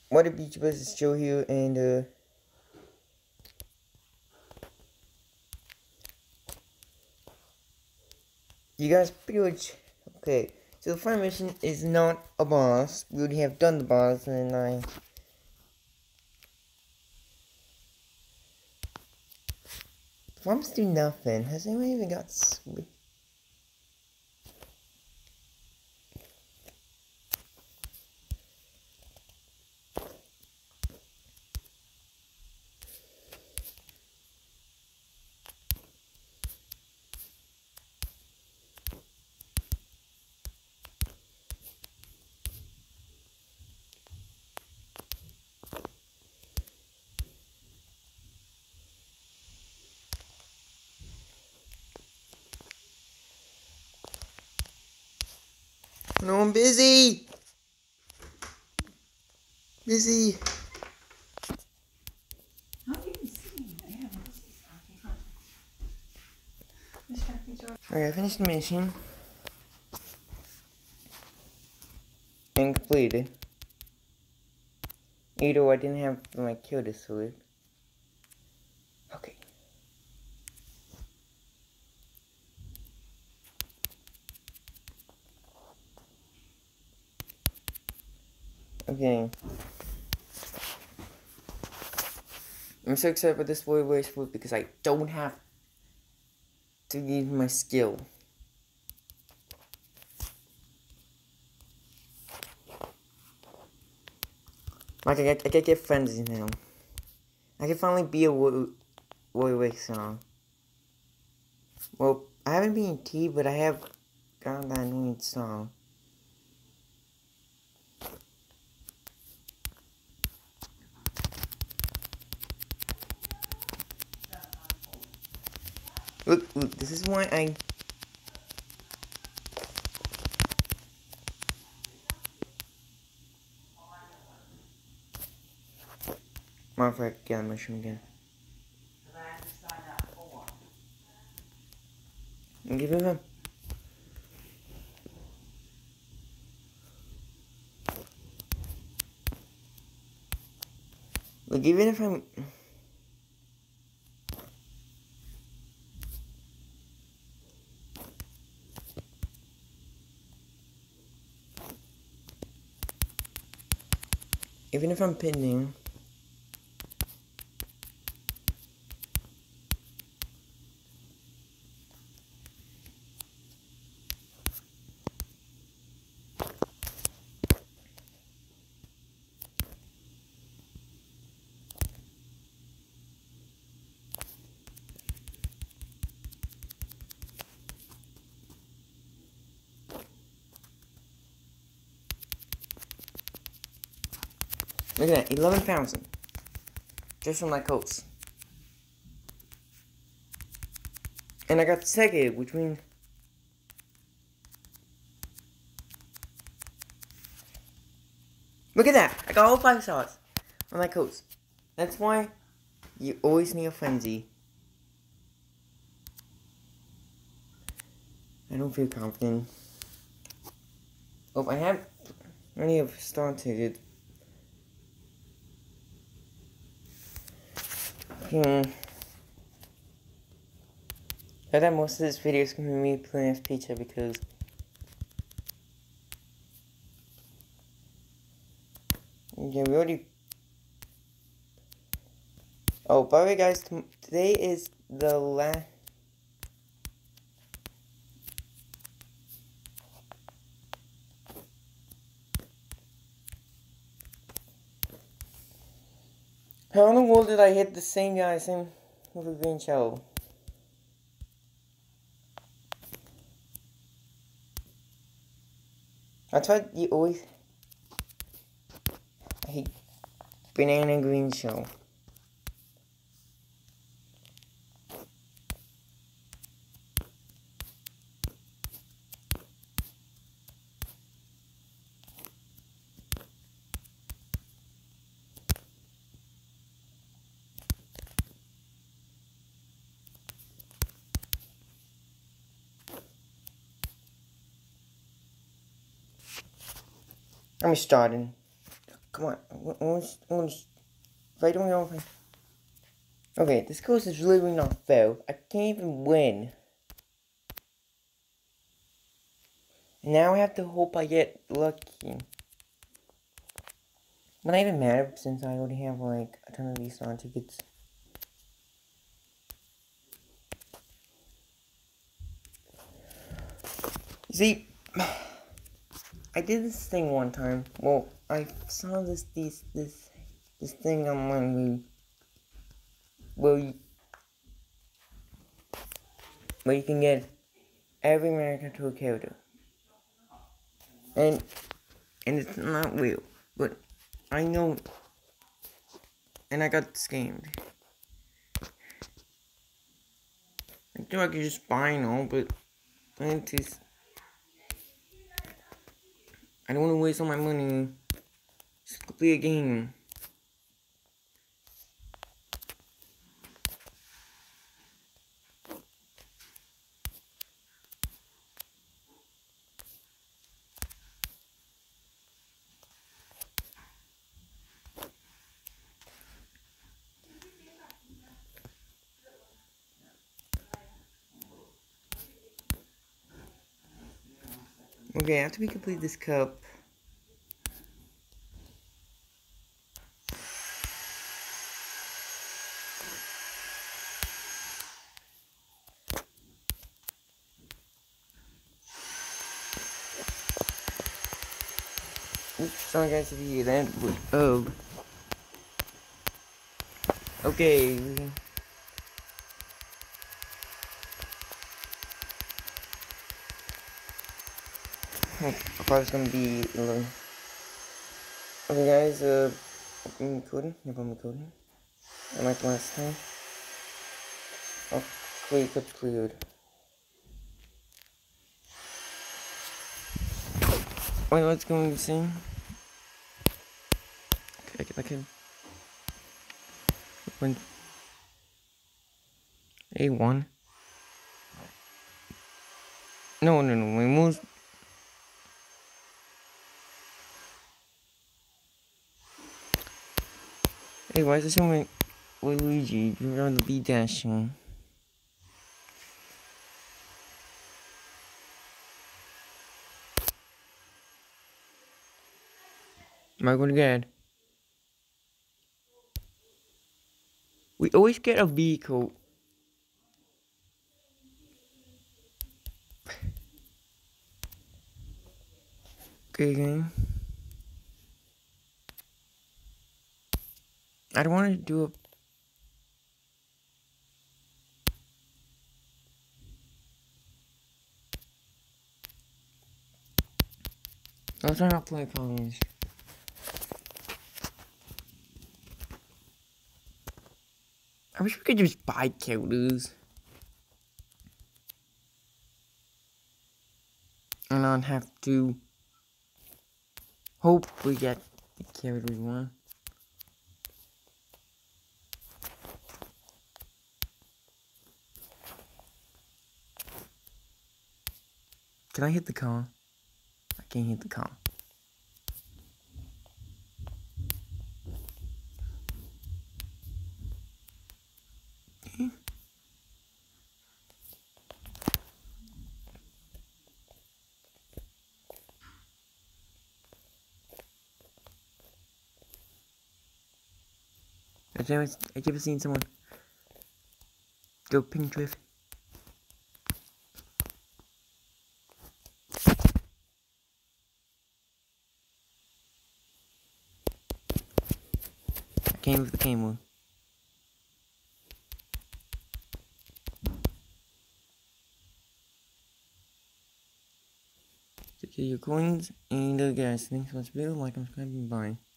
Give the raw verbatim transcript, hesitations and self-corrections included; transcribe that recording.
What up, YouTubers? It's Joe here, and uh, you guys pretty much okay. So the final mission is not a boss. We already have done the boss, and then I farms do nothing. Has anyone even got sweet? No, I'm busy. Busy. Alright, I finished the mission and completed. Even though I didn't have my kill to sword. Okay. Okay. I'm so excited for this Void Wave Swoop because I don't have to use my skill. Like, I get, I get, get frenzy now. I can finally be a Void Wave song. Well, I haven't been T, but I have gotten that annoying song. Look, look, this is why I... Motherfucker, get on the mushroom again. And give him a... Look, even if I'm... Even if I'm pinning... Look at that, eleven thousand. Just from my coats. And I got second, which means... Look at that! I got all five stars on my coats. That's why you always need a frenzy. I don't feel confident. Oh, I have plenty of started. Hmm. I thought most of this video is going to be me playing as Pizza because yeah, we already. Oh, by the way, guys, today is the last. How in the world did I hit the same guy, same with a green shell? That's why you always I hate banana green shell. I'm starting. Come on. I want, I want, I want, if I don't know if I... Okay, this course is literally not fair. I can't even win. Now I have to hope I get lucky. But not even matter since I already have like a ton of these song tickets. See, I did this thing one time. Well, I saw this this this this thing on my movie where you where you can get every American to a character, and and it's not real, but I know, and I got scammed. I thought I could just buy and all, but I just I don't want to waste all my money. Just play a game. Okay, after we complete this cup, oops, sorry guys if you hear that, but, oh, okay, I thought it was gonna be eleven. Okay guys, uh, I'm recording, yep I'm recording, unlike last time. Oh, clear, cup cleared. Wait, what's going to be seen? Okay, I get back in. When A one. No, no, no, we moved. Hey, why is it showing Luigi? You're on the B dashing. Am I going to get? We always get a vehicle. Okay, game. I don't want to do a. I'll try not to play colors. I wish we could just buy characters. And not have to hope we get the character we want. Can I hit the car? I can't hit the car. Okay. I've never, I've never seen someone go pink drift. I came with the camera. Secure your coins and uh, guys, thanks for watching the video, like and subscribe and bye.